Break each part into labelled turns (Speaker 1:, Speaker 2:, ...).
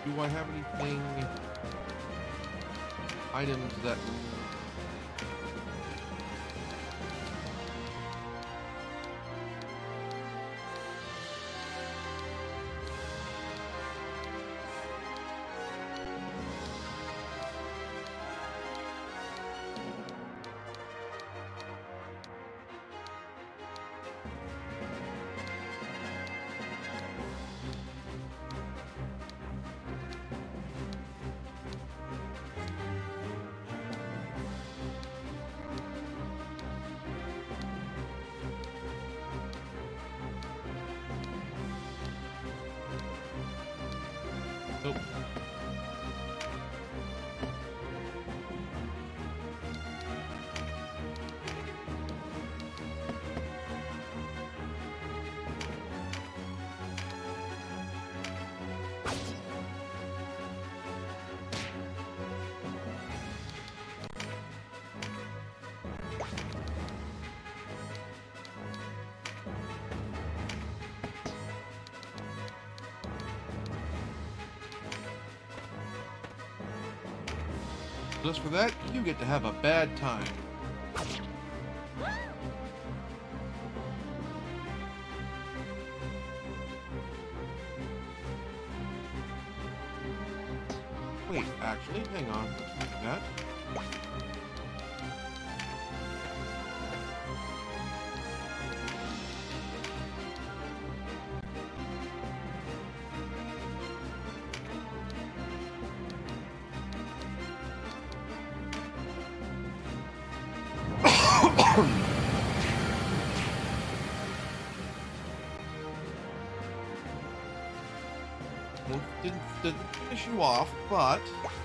Speaker 1: Do I have anything... items that... Nope. Just for that, you get to have a bad time. Wait, actually, hang on. Let's look at that. Well, didn't finish you off, but...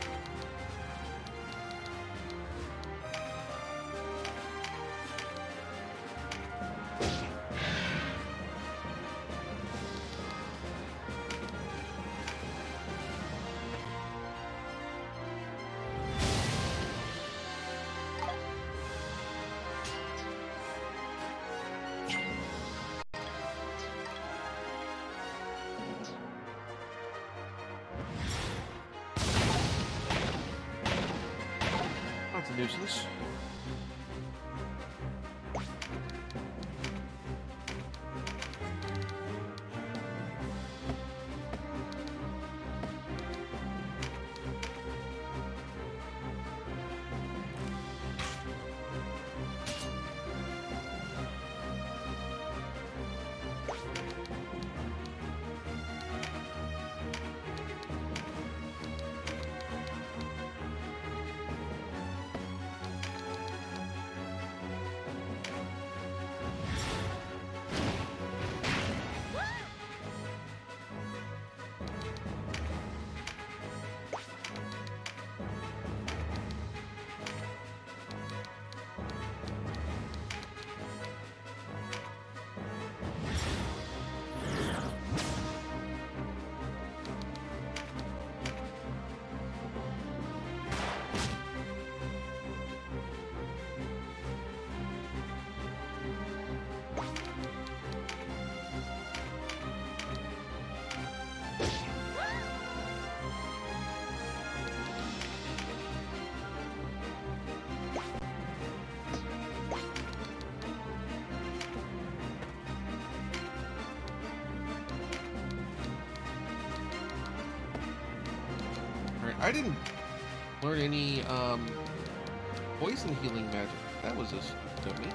Speaker 1: That's a nuisance. I didn't learn any poison healing magic. That was a stupid of me.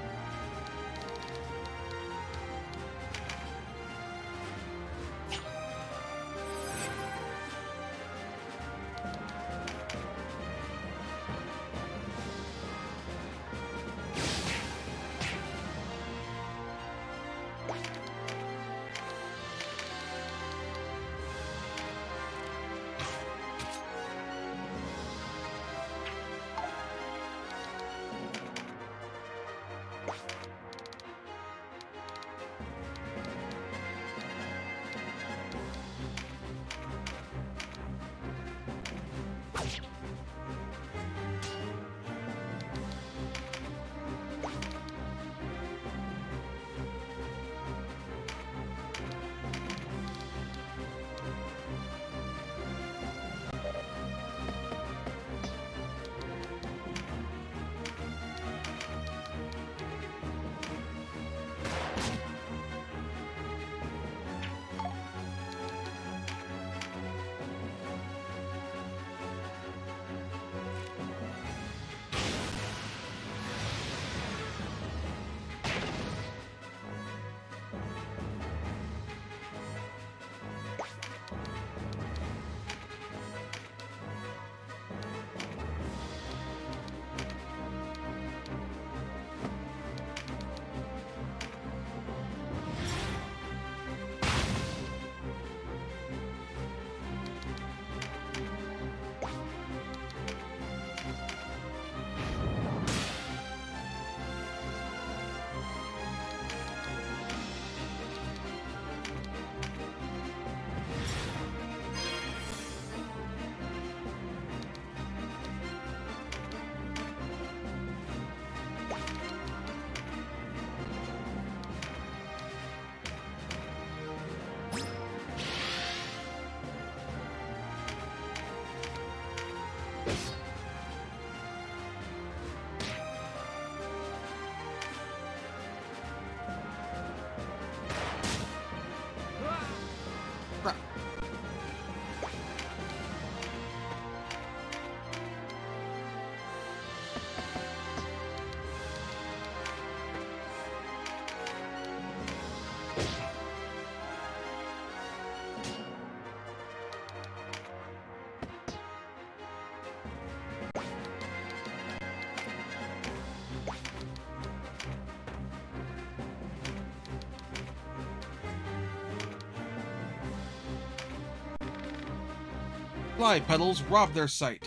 Speaker 1: Fly petals rob their sight.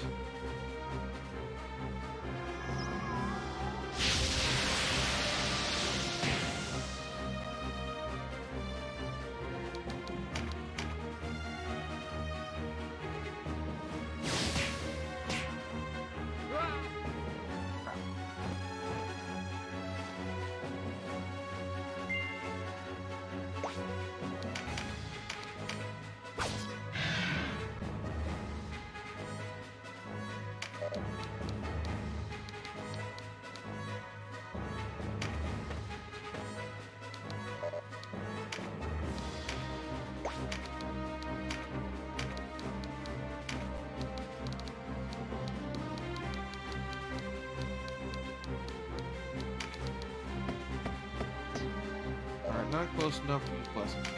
Speaker 1: Alright, not close enough to be pleasant.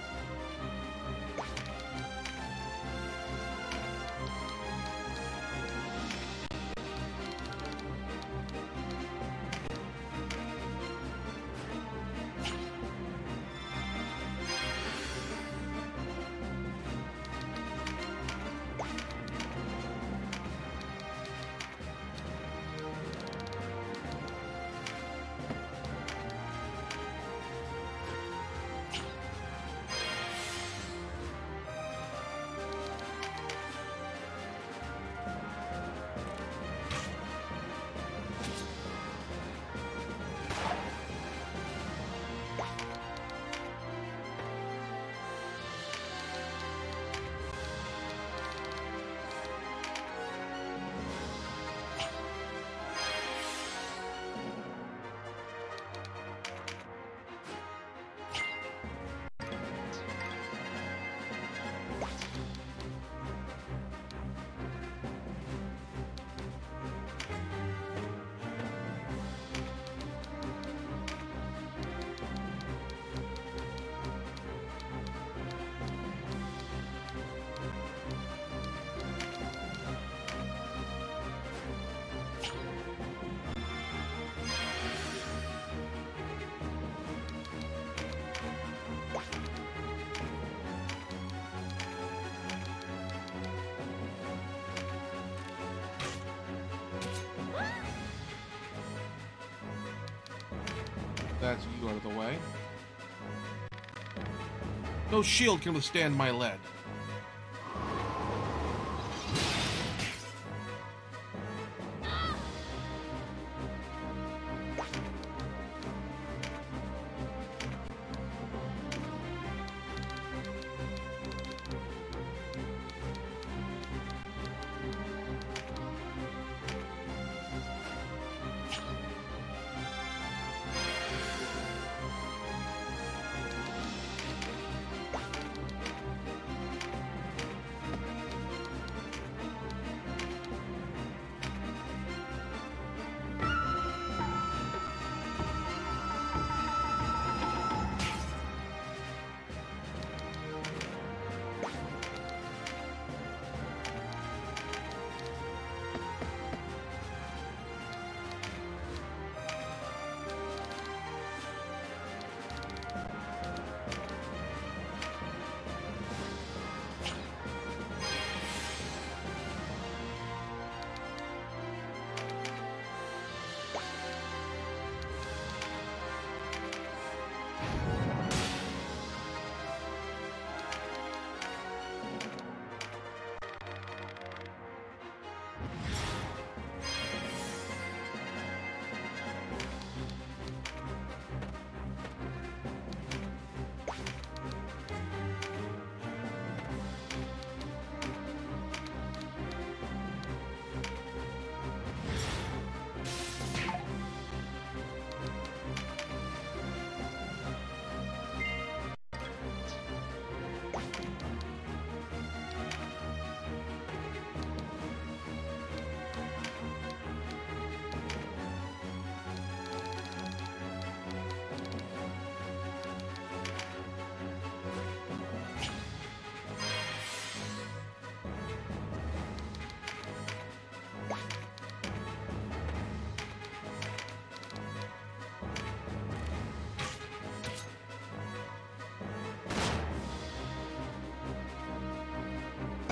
Speaker 1: That's you out of the way. No shield can withstand my lead.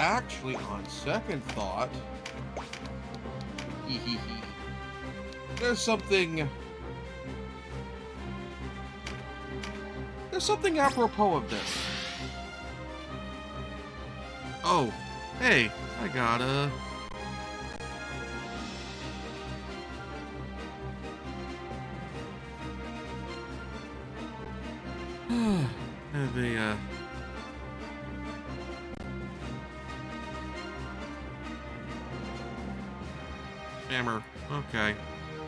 Speaker 1: actually, on second thought, there's something apropos of this. Oh, hey, I gotta... have a, hammer. Okay.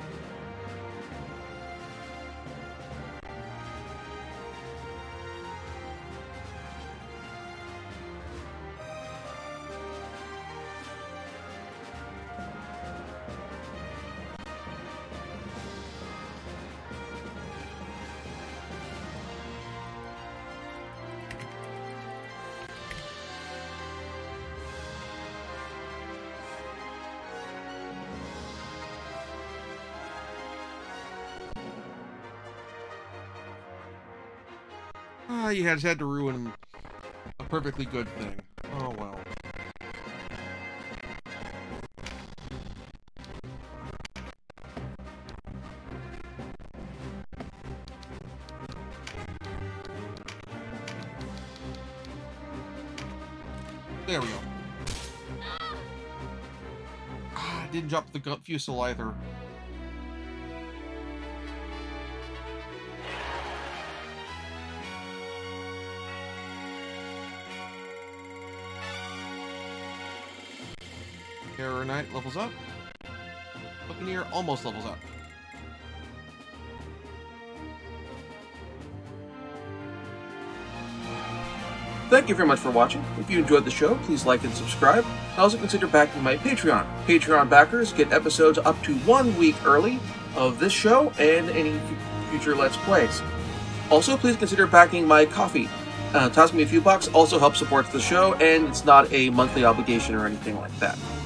Speaker 1: You had to ruin a perfectly good thing. Oh well. There we go. Didn't drop the fusel either. Terror Knight levels up. Buccaneer almost levels up.
Speaker 2: Thank you very much for watching. If you enjoyed the show, please like and subscribe. Also consider backing my Patreon. Patreon backers get episodes up to 1 week early of this show and any future Let's Plays. Also, please consider backing my Ko-fi. Toss me a few bucks also helps support the show, and it's not a monthly obligation or anything like that.